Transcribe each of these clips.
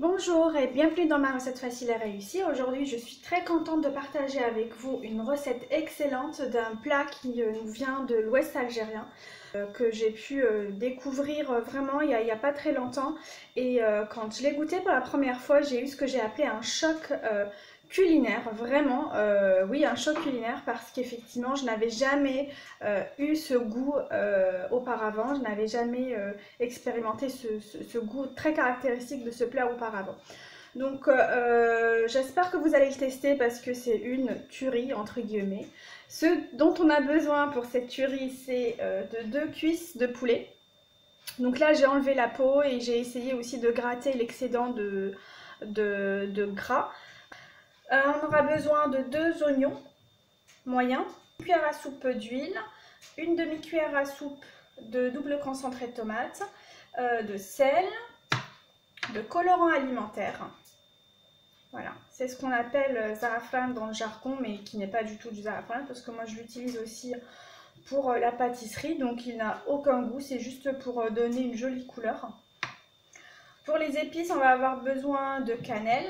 Bonjour et bienvenue dans ma recette facile et réussie. Aujourd'hui je suis très contente de partager avec vous une recette excellente d'un plat qui nous vient de l'ouest algérien que j'ai pu découvrir vraiment il y a pas très longtemps et quand je l'ai goûté pour la première fois j'ai eu ce que j'ai appelé un choc culinaire, vraiment, oui, un choc culinaire parce qu'effectivement je n'avais jamais eu ce goût auparavant, je n'avais jamais expérimenté ce goût très caractéristique de ce plat auparavant. Donc j'espère que vous allez le tester parce que c'est une tuerie entre guillemets. Ce dont on a besoin pour cette tuerie c'est de 2 cuisses de poulet. Donc là j'ai enlevé la peau et j'ai essayé aussi de gratter l'excédent de gras. On aura besoin de 2 oignons moyens, une cuillère à soupe d'huile, une demi-cuillère à soupe de double concentré de tomate, de sel, de colorant alimentaire. Voilà, c'est ce qu'on appelle zarafran dans le jargon, mais qui n'est pas du tout du zarafran parce que moi je l'utilise aussi pour la pâtisserie, donc il n'a aucun goût, c'est juste pour donner une jolie couleur. Pour les épices, on va avoir besoin de cannelle,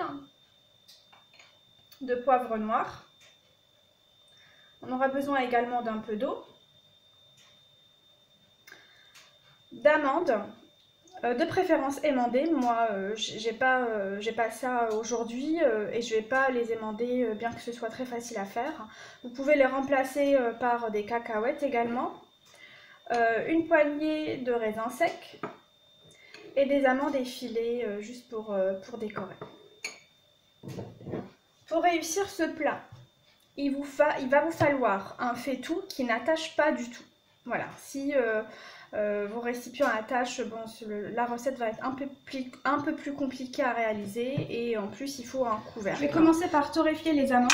de poivre noir. On aura besoin également d'un peu d'eau, d'amandes, de préférence émandées. Moi, j'ai pas ça aujourd'hui et je vais pas les émander, bien que ce soit très facile à faire. Vous pouvez les remplacer par des cacahuètes également, une poignée de raisins secs et des amandes effilées juste pour décorer. Pour réussir ce plat, il va vous falloir un faitout qui n'attache pas du tout. Voilà, si vos récipients attachent, bon, la recette va être un peu plus compliquée à réaliser et en plus il faut un couvercle. Je vais commencer par torréfier les amandes.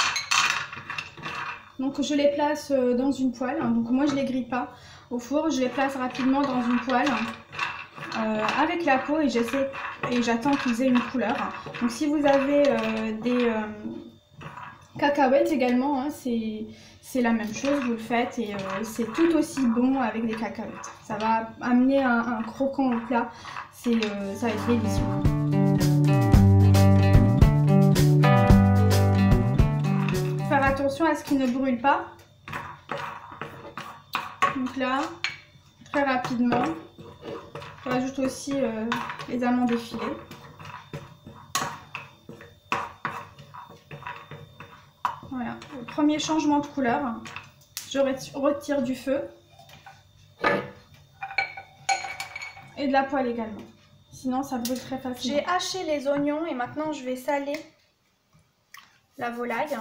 Donc je les place dans une poêle, donc moi je ne les grille pas au four, je les place rapidement dans une poêle avec la peau et j'attends qu'ils aient une couleur. Donc si vous avez des cacahuètes également, hein, c'est la même chose, vous le faites et c'est tout aussi bon avec des cacahuètes. Ça va amener un croquant au plat, ça va être délicieux. Faire attention à ce qu'il ne brûle pas. Donc là, très rapidement, je rajoute aussi les amandes effilées. Voilà, le premier changement de couleur, je retire du feu et de la poêle également, sinon ça brûle très facilement. J'ai haché les oignons et maintenant je vais saler la volaille.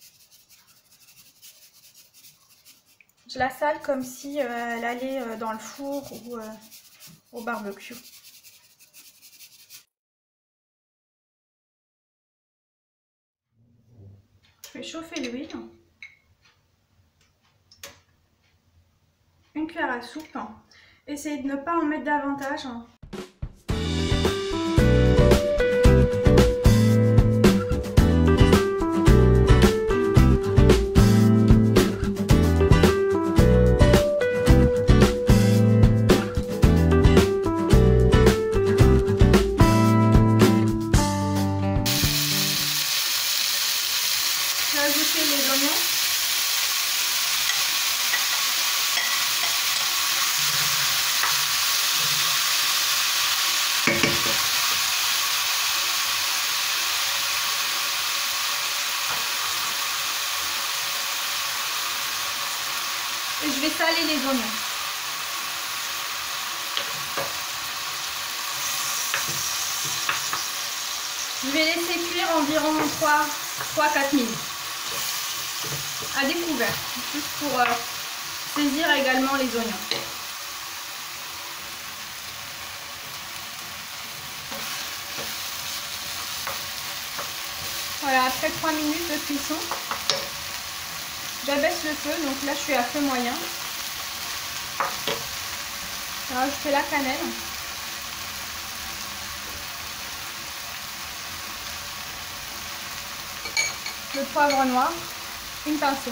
Je la sale comme si elle allait dans le four ou au barbecue. Je vais chauffer l'huile, une cuillère à soupe, essayez de ne pas en mettre davantage. Je vais ajouter les oignons. Et je vais saler les oignons. Je vais laisser cuire environ 3-4 minutes. À découvert, juste pour saisir également les oignons. Voilà, après 3 minutes de cuisson, j'abaisse le feu, donc là je suis à feu moyen. Je vais rajouter la cannelle. Le poivre noir, une pincée.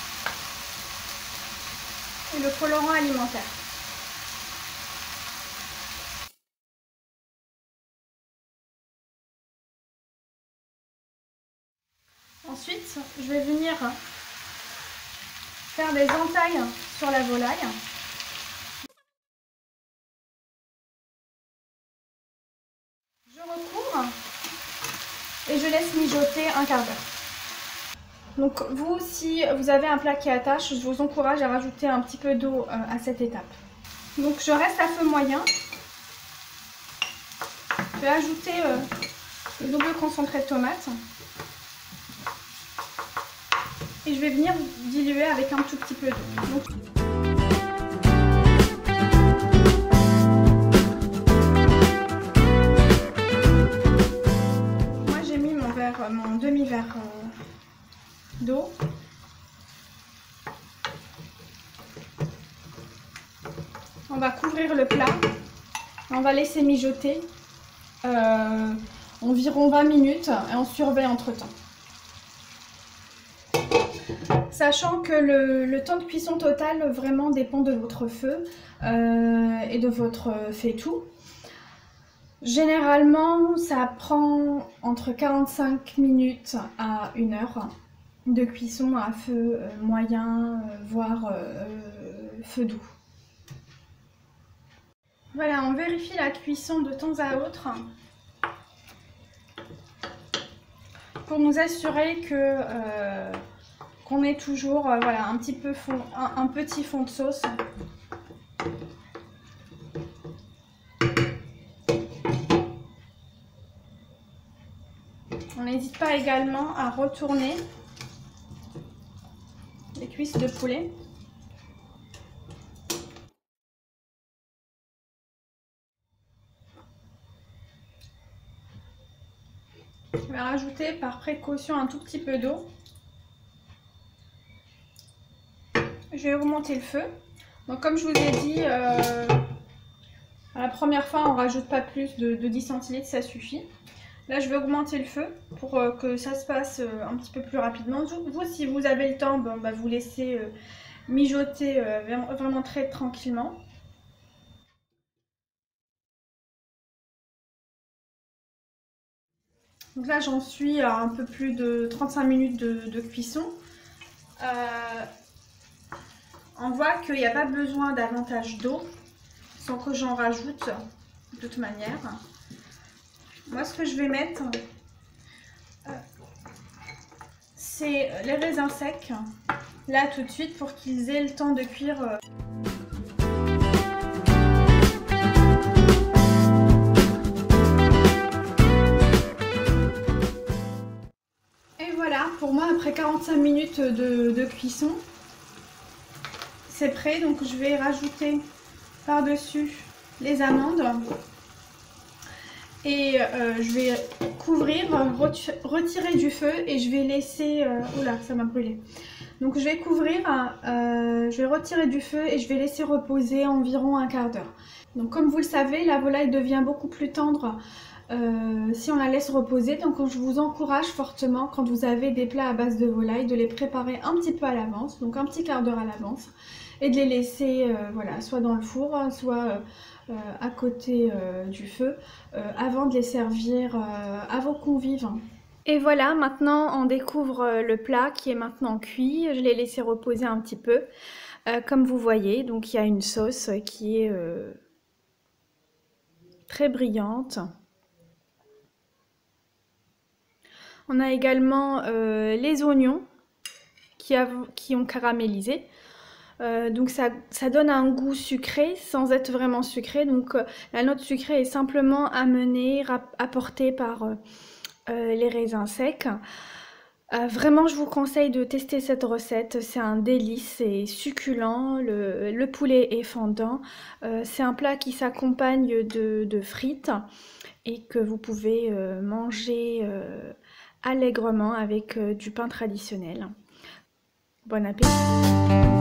Et le colorant alimentaire. Ensuite, je vais venir faire des entailles sur la volaille. Je recouvre et je laisse mijoter un quart d'heure. Donc vous, si vous avez un plat qui attache, je vous encourage à rajouter un petit peu d'eau à cette étape. Donc je reste à feu moyen. Je vais ajouter le double concentré de tomate. Et je vais venir diluer avec un tout petit peu d'eau. Moi j'ai mis mon demi-verre d'eau. On va couvrir le plat. On va laisser mijoter environ 20 minutes et on surveille entre temps. Sachant que le temps de cuisson total vraiment dépend de votre feu et de votre faitout. Généralement, ça prend entre 45 minutes à 1 heure de cuisson à feu moyen, voire feu doux. Voilà, on vérifie la cuisson de temps à autre pour nous assurer que qu'on ait toujours voilà, un petit fond de sauce. On n'hésite pas également à retourner les cuisses de poulet. Je vais rajouter par précaution un tout petit peu d'eau. Je vais augmenter le feu. Donc comme je vous ai dit, à la première fois on ne rajoute pas plus de 10 centilitres, ça suffit. Là je vais augmenter le feu pour que ça se passe un petit peu plus rapidement. Vous si vous avez le temps, vous laissez mijoter vraiment très tranquillement. Donc là j'en suis à un peu plus de 35 minutes de cuisson. On voit qu'il n'y a pas besoin davantage d'eau sans que j'en rajoute de toute manière. Moi ce que je vais mettre, c'est les raisins secs, là tout de suite pour qu'ils aient le temps de cuire. Et voilà, pour moi après 45 minutes de cuisson, c'est prêt. Donc je vais rajouter par-dessus les amandes. Et je vais couvrir, retirer du feu et je vais laisser... oula, ça m'a brûlé. Donc je vais couvrir, je vais retirer du feu et je vais laisser reposer environ un quart d'heure. Donc comme vous le savez, la volaille devient beaucoup plus tendre si on la laisse reposer. Donc je vous encourage fortement, quand vous avez des plats à base de volaille, de les préparer un petit peu à l'avance, donc un petit quart d'heure à l'avance. Et de les laisser voilà, soit dans le four, soit à côté du feu, avant de les servir à vos convives. Et voilà, maintenant on découvre le plat qui est maintenant cuit. Je l'ai laissé reposer un petit peu, comme vous voyez. Donc il y a une sauce qui est très brillante. On a également les oignons qui ont caramélisé. Donc ça donne un goût sucré sans être vraiment sucré. Donc la note sucrée est simplement apportée par les raisins secs. Vraiment je vous conseille de tester cette recette, c'est un délice, c'est succulent, le poulet est fondant. C'est un plat qui s'accompagne de frites et que vous pouvez manger allègrement avec du pain traditionnel. Bon appétit!